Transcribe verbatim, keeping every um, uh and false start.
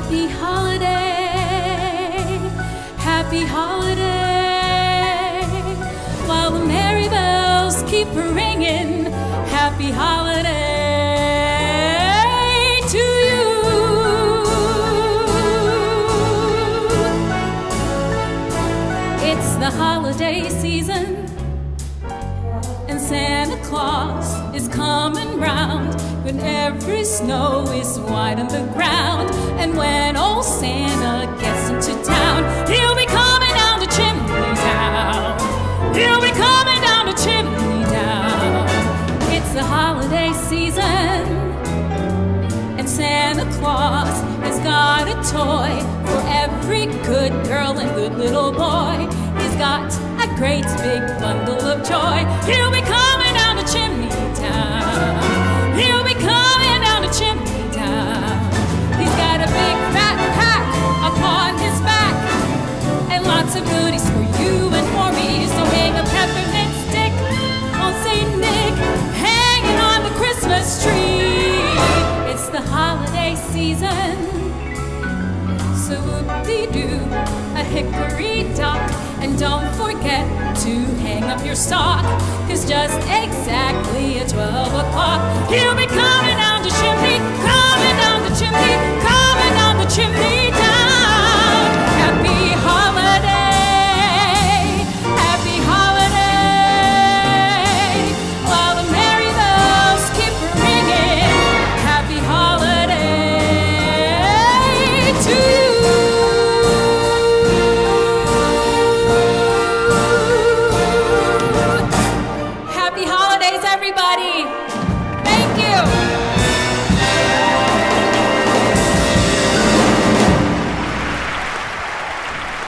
Happy holiday, happy holiday, while the merry bells keep ringing. Happy holiday to you. It's the holiday season, and Santa Claus is coming round, when every snow is white on the ground. And when old Santa gets into town, he'll be coming down the chimney down. He'll be coming down the chimney down. It's the holiday season, and Santa Claus has got a toy for every good girl and good little boy. He's got a great big bundle of joy. He'll be coming down the chimney down. He'll be coming down the chimney down. He's got a big fat pack upon his back, and lots of goodies for you and for me. So hang a peppermint stick on Saint Nick, hanging on the Christmas tree. It's the holiday season, so whoop-dee-doo, a hickory dock. And don't forget to hang up your sock, 'cause just exactly at twelve o'clock, he'll be coming down the chimney, coming down the chimney, coming down the chimney down. Happy holiday, happy holiday, while the merry bells keep ringing. Happy holiday to you. Happy holidays, everybody!